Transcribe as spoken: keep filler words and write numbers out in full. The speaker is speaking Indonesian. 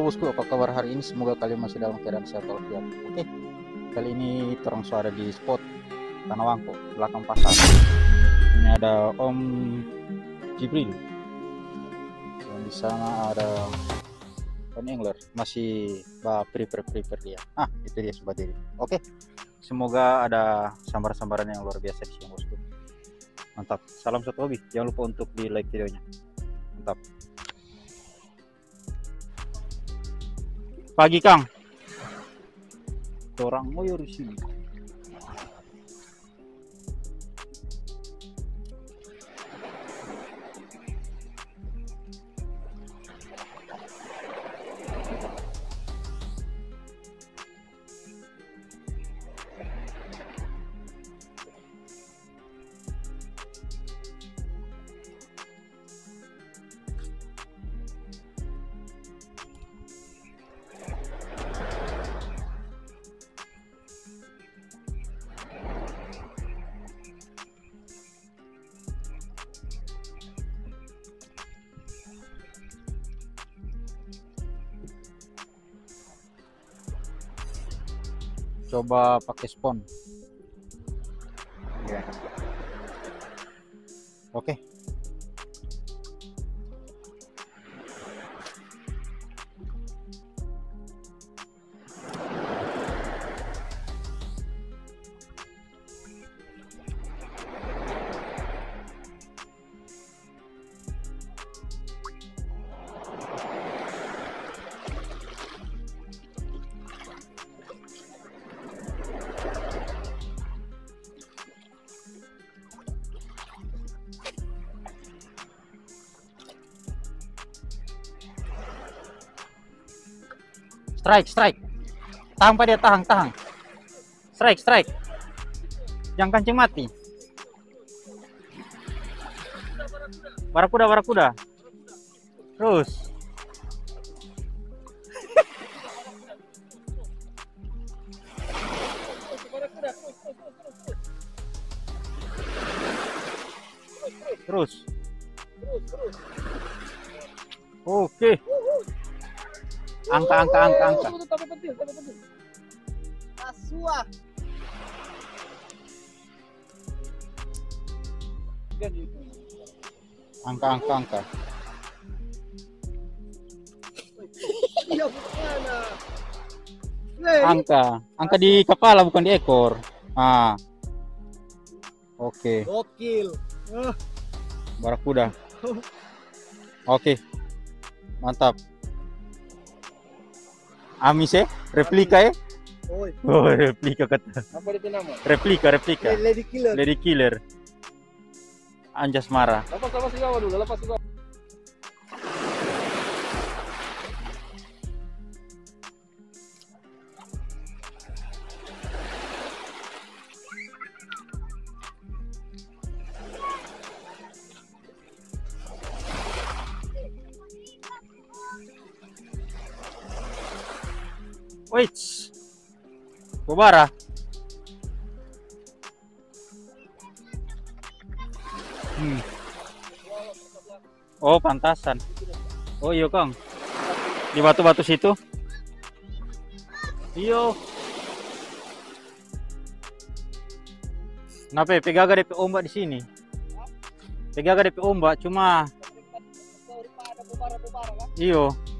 bosku, apa kabar hari ini? Semoga kalian masih dalam keadaan sehat walafiat. Oke, kali ini terang suara di spot Tanah Wangko, belakang pasar. Ini ada Om Jibril. Dan di sana ada Pen Angler, masih bah prepare prepare dia. Ah, itu dia sobat diri. Oke, semoga ada sambar-sambaran yang luar biasa di sini bosku. Mantap. Salam satu hobi. Jangan lupa untuk di like videonya. Mantap. Pagi Kang. Orang ngoyor di sini. Coba pakai spon. Ya. Oke. Strike, strike. Tahan Pak dia, tahan, tahan. Strike, strike. Jangan kancing mati. Barakuda, barakuda. Terus. Terus. Oke. Angka, angka, angka, angka. Angka, angka, angka. Angka, angka di kepala bukan di ekor. Ah, oke. Gokil. Barakuda. Oke, mantap. Amis eh, replika eh. Oi. Oh, replika kata. Apa itu nama? Replika, replika. Lady Killer. Lady Killer. Anjas marah. Lepas lepas di bawah dulu, lepas di bawah. Wait. Bobara. Hmm. Oh, pantasan. Oh iya, Kang. Di batu-batu situ. Iyo. Kenapa ya? Pegaga D P ombak di sini. Pegaga D P ombak cuma. Iyo.